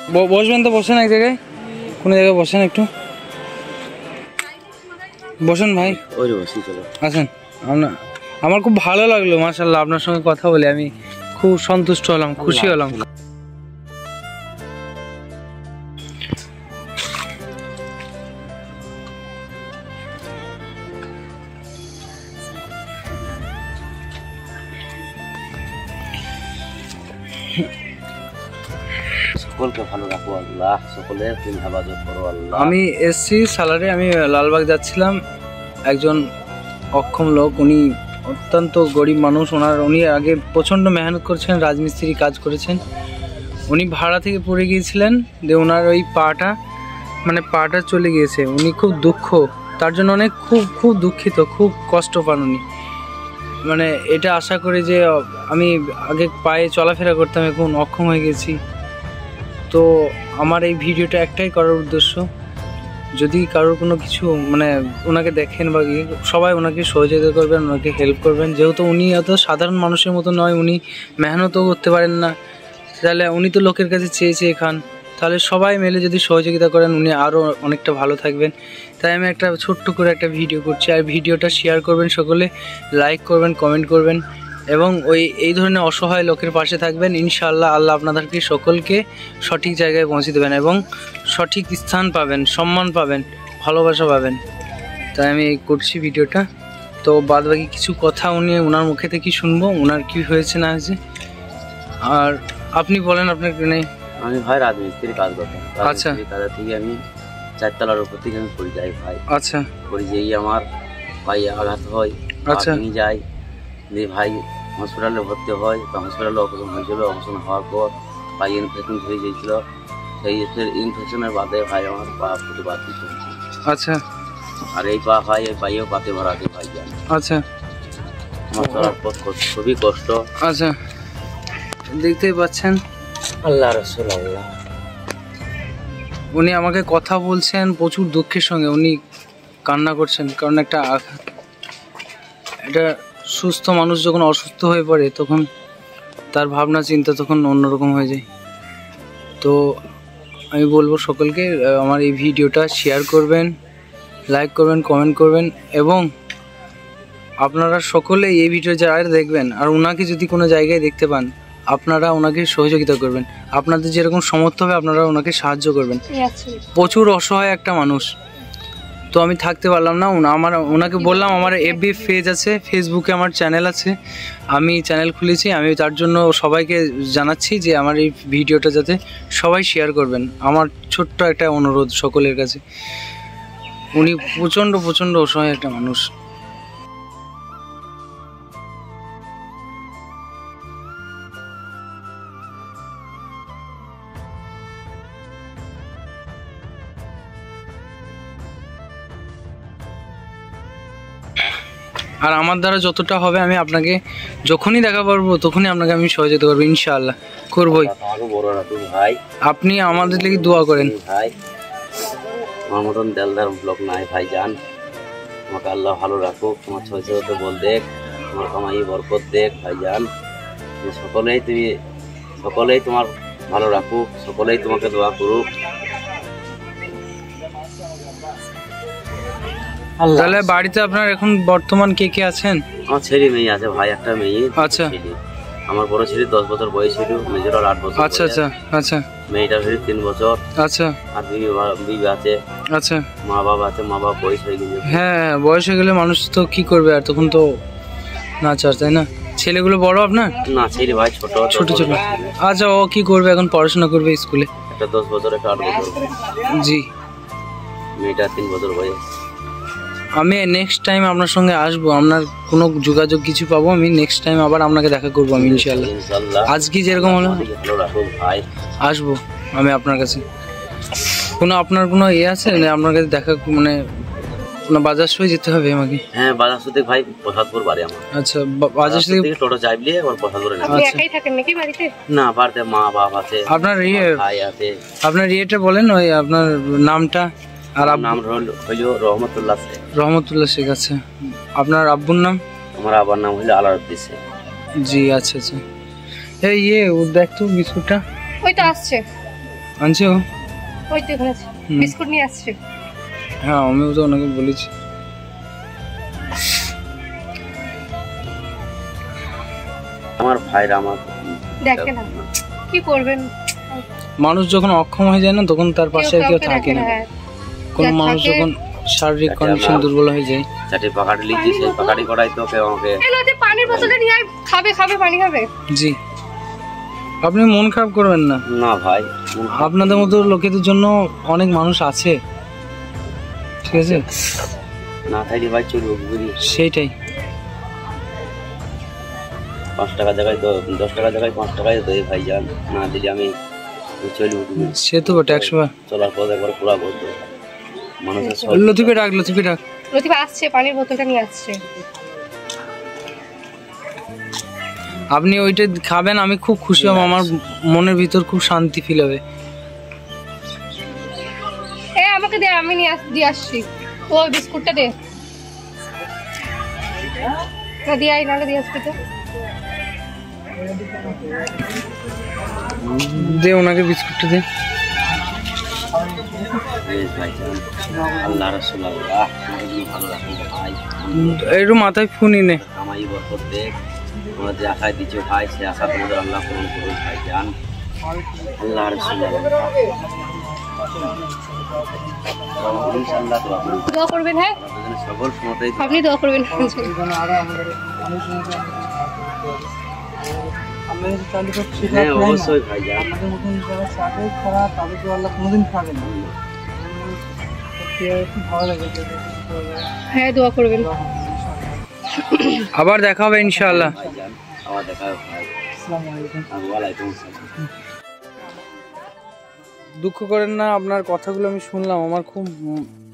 বসবেন তো, বসেন এক জায়গায়, কোনো জায়গায় বসেন, একটু বসেন ভাই। আসেন, আমার খুব ভালো লাগলো মাশাআল্লাহ আপনার সঙ্গে কথা বলে, আমি খুব সন্তুষ্ট হলাম, খুশি হলাম। সকলকে ভালো রাখো আল্লাহ, সকলের তুমি হেফাজত করো আল্লাহ। আমি এসছি সালারে, আমি লালবাগ যাচ্ছিলাম, একজন অক্ষম লোক, উনি অত্যন্ত গরিব মানুষ, উনি আগে প্রচণ্ড মেহনত করেছেন, রাজমিস্ত্রি কাজ করেছেন, উনি ভাড়া থেকে পড়ে গিয়েছিলেন, দিয়ে ওনার ওই পাটা চলে গিয়েছে, উনি খুব দুঃখ, তার জন্য অনেক খুব দুঃখিত, খুব কষ্ট পান উনি। মানে এটা আশা করি যে আমি আগে পায়ে চলাফেরা করতাম, এখন অক্ষম হয়ে গেছি। তো আমার এই ভিডিওটা একটাই করার উদ্দেশ্য, যদি কারোর কোনো কিছু মানে ওনাকে দেখেন বা সবাই ওনাকে সহযোগিতা করবেন, ওনাকে হেল্প করবেন, যেহেতু উনি এত সাধারণ মানুষের মতো নয়, উনি মেহনতও করতে পারেন না, তাহলে উনি তো লোকের কাছে চেয়ে খান, তাহলে সবাই মিলে যদি সহযোগিতা করেন উনি আরও অনেকটা ভালো থাকবেন। তাই আমি একটা ছোট্ট করে একটা ভিডিও করছি, আর ভিডিওটা শেয়ার করবেন, সকলে লাইক করবেন, কমেন্ট করবেন, এবং এই ধরনের অসহায় লোকের পাশে থাকবেন। ইনশাআল্লাহ আল্লাহ আপনাদেরকে সকলকে সঠিক জায়গায় পৌঁছে দেবেন এবং সঠিক স্থান পাবেন, সম্মান পাবেন, ভালোবাসা পাবেন। তাই আমি করছি ভিডিওটা। তো বাদ বাকি কিছু কথা ওনার মুখে থেকে শুনবো, ওনার কি হয়েছে না হয়েছে। আর আপনি বলেন, আপনার নেই? আমি ভাই রাজমিস্ত্রির কাজ করতাম। আচ্ছা, কাজের থেকে আমি 4 তলার উপর থেকে আমি পড়ে যাই ভাই। আচ্ছা, পড়ে যেই আমার পায়ে আঘাত হয়, আচ্ছা, ভেঙে যায়, দিয়ে ভাই হসপিটালে ভর্তি হয়। তো হসপিটালে অপারেশন হয়েছিল, অপারেশন হওয়ার পর পায়ে ইনফেকশন হয়ে গিয়েছিল, সেই ইনফেকশনের বাদে ভাই আমার পা ফুটে বাদ দিতে হয়েছে। আচ্ছা, আর এই পা ভাই, এই পায়েও পাতে ভরা আছে ভাই জান। আচ্ছা, আমার চলার পথ খুবই কষ্ট। আচ্ছা, দেখতেই পাচ্ছেন আল্লাহ রাসূল আল্লাহ, উনি আমাকে কথা বলছেন প্রচুর দুঃখের সঙ্গে, উনি কান্না করছেন, কারণ একটা সুস্থ মানুষ যখন অসুস্থ হয়ে পড়ে তখন তার ভাবনা চিন্তা তখন অন্যরকম হয়ে যায়। তো আমি বলবো সকলকে আমার এই ভিডিওটা শেয়ার করবেন, লাইক করবেন, কমেন্ট করবেন, এবং আপনারা সকলে এই ভিডিও যারা দেখবেন আর ওনাকে যদি কোনো জায়গায় দেখতে পান আপনারা ওনাকে সহযোগিতা করবেন, আপনাদের যেরকম সামর্থ্য হবে আপনারা ওনাকে সাহায্য করবেন। প্রচুর অসহায় একটা মানুষ, তো আমি থাকতে পারলাম না, ওনাকে বললাম আমার এফবি পেজ আছে, ফেসবুকে আমার চ্যানেল আছে, আমি চ্যানেল খুলেছি, আমি তার জন্য সবাইকে জানাচ্ছি যে আমার এই ভিডিওটা যাতে সবাই শেয়ার করবেন, আমার ছোট্ট একটা অনুরোধ সকলের কাছে। উনি প্রচণ্ড অসহায় একটা মানুষ। আর আমার দ্বারা যতটা হবে আমি আপনাকে যখনই দেখা পারবো তখনই আপনাকে আমি সহযোগিতা করবো, ইনশাআল্লাহ করবোই। আপনি আমাদের লাগি দোয়া করেন ভাই, আমার মতন দেলদার ব্লগ নাই ভাই জান, আমাকে আল্লাহ ভালো রাখুক, তোমার সহযোগিতা বল দেখ, তোমার কামাই বরকত দেখ ভাই জান, সকলেই তোমার ভালো রাখুক, সকলেই তোমাকে দোয়া করুক। তাহলে বাড়িতে আপনার এখন বর্তমান কে কে আছেন? আমার ছেলে মেয়ে আছে ভাই, একটা মেয়ে। আচ্ছা, আমার বড় ছেলে 10 বছর বয়স ছিল, মেজর 8 বছর। আচ্ছা, আচ্ছা, আচ্ছা, মেয়েটার হয়ে 3 বছর। আচ্ছা, আর বিবি আছে। আচ্ছা, মা বাবা আছে, মা বাবা বয়স হয়ে গেছে। হ্যাঁ, বয়স হয়ে গেলে মানুষ তো কি করবে, আর তখন তো না চার, তাই না? ছেলেগুলো বড় আপনার? না, ছেলে ভাই ছোট। আচ্ছা, ও কি করবে এখন? পড়াশোনা করবে স্কুলে? একটা 10 বছর, একটা 8 বছর। জি, মেয়েটা 3 বছর বয়স। আমি নেক্সট টাইম আপনার সঙ্গে আসবো, আপনার কোনো যোগাযোগ কিছু পাবো, আমি নেক্সট টাইম আবার আপনাকে দেখা করবো আমি ইনশাআল্লাহ। আজকে যেরকম হলো আসবো আমি আপনার কাছে। আপনার কোনো আছে আপনার কাছে দেখা, মানে কোনো বাজার সই যেতে হবে আমাকে? হ্যাঁ, বাজার সই ভাই প্রসাদপুর বাড়ি আমার। আচ্ছা, বাজার সই থেকে টোটো চাইলে আমার প্রসাদপুরে। আপনি একাই থাকেন নাকি বাড়িতে? না, বাড়িতে মা বাবা আছে। আপনার ভাই আছে। আপনার ইয়েটা বলেন, ওই আপনার নামটা। আর নাম হলো রহমতুল্লাহ শেখ। রহমতুল্লাহ শেখ। আছে, আপনার আব্বুর নাম? আমার আব্বার নাম হলো আলাউদ্দিন শেখ। জি, আচ্ছা, আচ্ছা। এই ও দেখ তো বিস্কুটটা, ওই তো আসছে। আনছে ও? ওই তো এখানে আছে, হুম। বিস্কুট নিয়ে আসছে। হ্যাঁ আমিও তো ওনাকে বলেছি। আমার ভাইরা আমার দেখে না, কি করবেন, মানুষ যখন অক্ষম হয়ে যায় না তখন তার পাশে আর কেউ কাউকে থাকে দেখে না। না। হ্যাঁ, কোনো যা মানুষ থাকে- যখন শারীরিক যাকে কন্ডিশন আমরা- দুর্বল হয়ে যায়। চারটে পাকাটি লিখছি, সেই পাকাটি করাই তো কেউ আমাকে এই লতি পানির বোতলটা নিয়ে আয়, খাবে পানি খাবে। জি, আপনি মন খারাপ করবেন না, না ভাই। আপনাদের মতো লোকেদের জন্য অনেক মানুষ আছে, ঠিক আছে? না থাকলে ভাই চলবো বুঝলি। সেইটাই। 5 টাকা জায়গায় 10 টাকা জায়গায় 5 টাকায় দেয় ভাই যান, না দিলে আমি চলবো। সে তো বটে 100বার। চলার পথ একবার পুরা বলতো মানুষের সব লতিফে ডাক, লতিফে ডাক। লতিফ আসছে, পানির বোতলটা নিয়ে আসছে। আপনি ওইটা খাবেন, আমি খুব খুশি হব, আমার মনের ভিতর খুব শান্তি ফিল হবে। আমাকে দে, আমি দিয়ে আসছি। ও বিস্কুটটা দে না, দিয়ে আই, নাহলে দিয়ে আসবি তো। দে ওনাকে বিস্কুটটা দে। ভাই যান, আল্লাহ রাসূল আল্লাহ আমাকে ভালো রাখুন ভাই। একটু মাথায় ফুনি নে। আমাই বরকত দে, তোমরা যে আশায় দিচ্ছ ভাই, সে আশা তোমাদের আল্লাহ পূরণ করুন ভাই যান, আল্লাহ রাসূল আল্লাহ। ইনশাআল্লাহ দোয়া করুন ভাই। দোয়া করবেন। হ্যাঁ, আপনাদের জন্য সকল সময়তেই আপনি দোয়া করবেন। হ্যাঁ অবশ্যই ভাই যান। আমাদের মতন যারা চাকরি করা তাদের তো আল্লাহ কোনোদিন খাবে না। ভালো লাগে। হ্যাঁ, দোয়া করবেন। আবার দেখা হবে ইনশাআল্লাহ। ভাই যান, আবার দেখা হবে ভাই। আসসালামু আলাইকুম। ওয়ালাইকুম আসসালাম। দুঃখ করেন না, আপনার কথাগুলো আমি শুনলাম, আমার খুব